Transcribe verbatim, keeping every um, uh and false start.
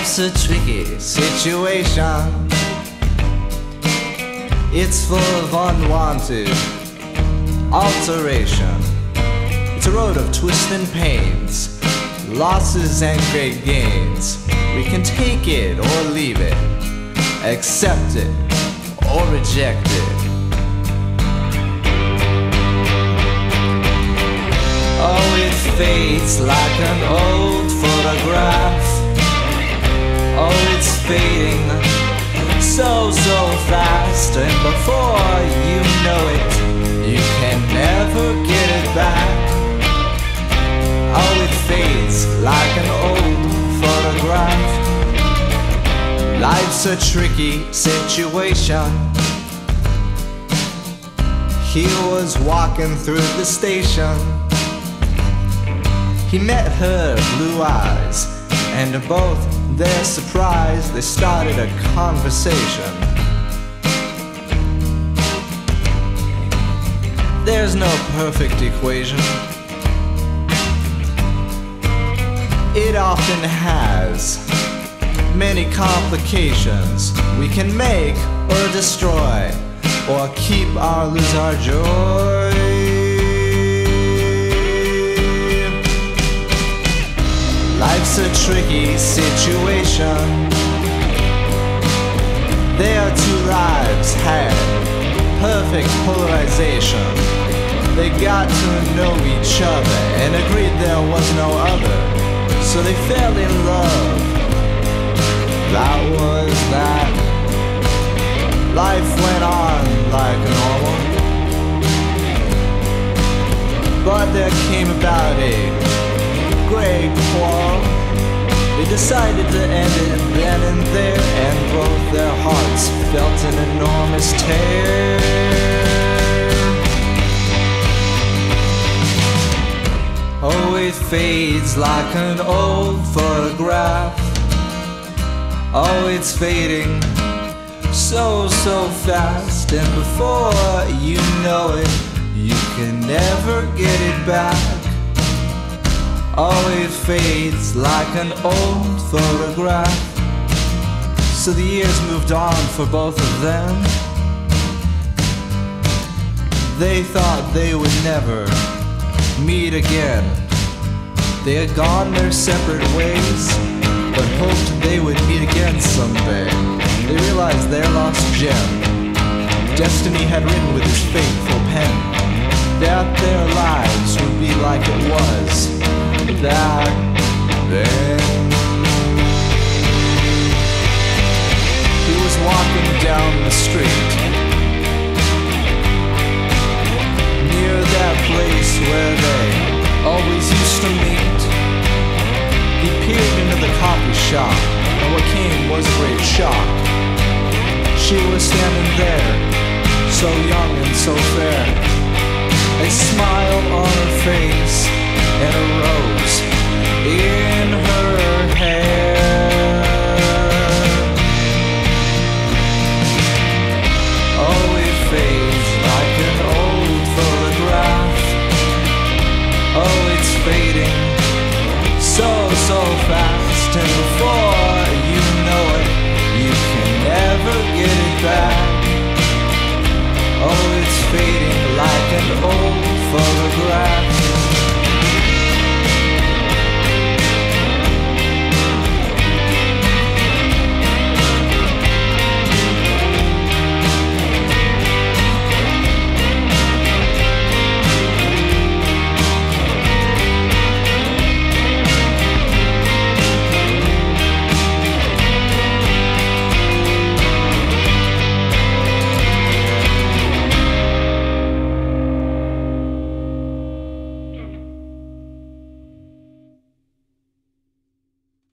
Life's a tricky situation. It's full of unwanted alteration. It's a road of twists and pains, losses and great gains. We can take it or leave it, accept it or reject it. Oh, it fades like an old photograph. Oh, it's fading so, so fast, and before you know it, you can never get it back. Oh, it fades like an old photograph. Life's a tricky situation. He was walking through the station. He met her blue eyes, and to both their surprise, they started a conversation. There's no perfect equation. It often has many complications. We can make or destroy, or keep or lose our joy. Life's a tricky situation. Their two lives had perfect polarization. They got to know each other and agreed there was no other, so they fell in love. That was that. Life went on like normal, but there came about a great quarrel. They decided to end it then and there, and both their hearts felt an enormous tear. Oh, it fades like an old photograph. Oh, it's fading so, so fast, and before you know it, you can never get it back. Oh, it fades like an old photograph. So the years moved on for both of them. They thought they would never meet again. They had gone their separate ways, but hoped they would meet again someday. They realized their lost gem, destiny had written with his fateful pen, that their lives would be like it was back then. He was walking down the street near that place where they always used to meet. He peered into the coffee shop, and what came was a great shock. She was standing there, so young and so fair.